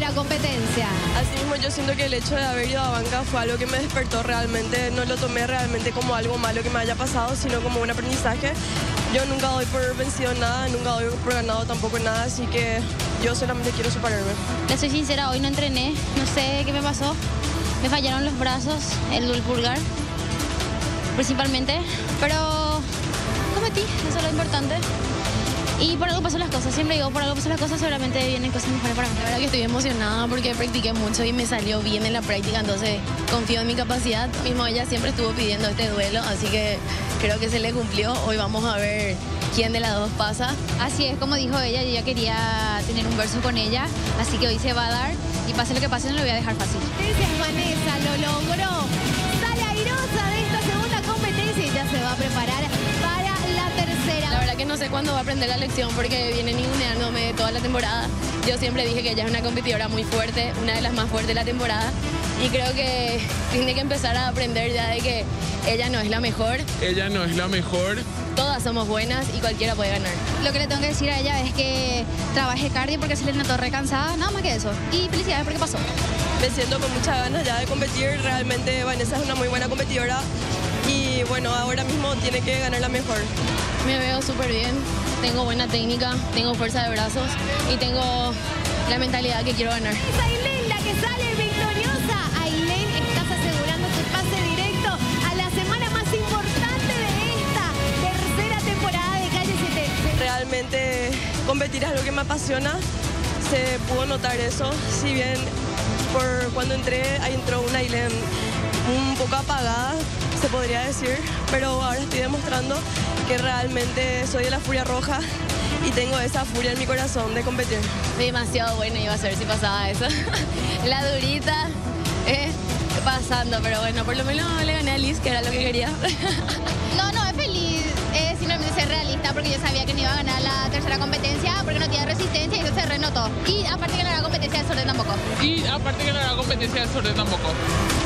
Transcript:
la competencia? Asimismo, yo siento que el hecho de haber ido a banca fue algo que me despertó realmente. No lo tomé realmente como algo malo que me haya pasado, sino como un aprendizaje. Yo nunca doy por vencido nada, nunca doy por ganado tampoco nada, así que yo solamente quiero superarme. Le soy sincera, hoy no entrené, no sé qué me pasó. Me fallaron los brazos, el pulgar, principalmente, pero competí, eso es lo importante. Y por algo pasan las cosas, siempre digo, por algo pasan las cosas, seguramente vienen cosas mejores para mí. La verdad que estoy emocionada porque practiqué mucho y me salió bien en la práctica, entonces confío en mi capacidad. Mismo ella siempre estuvo pidiendo este duelo, así que creo que se le cumplió. Hoy vamos a ver quién de las dos pasa. Así es, como dijo ella, yo ya quería tener un verso con ella, así que hoy se va a dar y pase lo que pase, no lo voy a dejar fácil. Vanessa lo logró. Sale airosa de esta segunda competencia y ya se va a preparar para la tercera. La verdad que no sé cuándo va a aprender la lección porque viene ninguneándome toda la temporada. Yo siempre dije que ella es una competidora muy fuerte, una de las más fuertes de la temporada. Y creo que tiene que empezar a aprender ya de que ella no es la mejor. Ella no es la mejor. Todas somos buenas y cualquiera puede ganar. Lo que le tengo que decir a ella es que trabaje cardio porque se le notó recansada, nada más que eso. Y felicidades porque pasó. Me siento con muchas ganas ya de competir. Realmente Vanessa es una muy buena competidora y bueno, ahora mismo tiene que ganar la mejor. Me veo súper bien, tengo buena técnica, tengo fuerza de brazos y tengo la mentalidad que quiero ganar. Es Ailén la que sale victoriosa. Ailén, estás asegurando tu pase directo a la semana más importante de esta tercera temporada de Calle 7. Realmente competir es algo que me apasiona. Se pudo notar eso, si bien por cuando entré, ahí entró una Ailén un poco apagada, se podría decir, pero ahora estoy demostrando que realmente soy de la Furia Roja y tengo esa furia en mi corazón de competir. Demasiado bueno iba a ser si pasaba eso. La durita, pasando, pero bueno, por lo menos le gané a Liz, que era lo que quería. No es feliz, es simplemente ser realista porque yo sabía que no iba a ganar la tercera competencia porque no tiene resistencia y eso se renotó. Y aparte que no era competencia de desorden tampoco. Y aparte que no era competencia de desorden tampoco.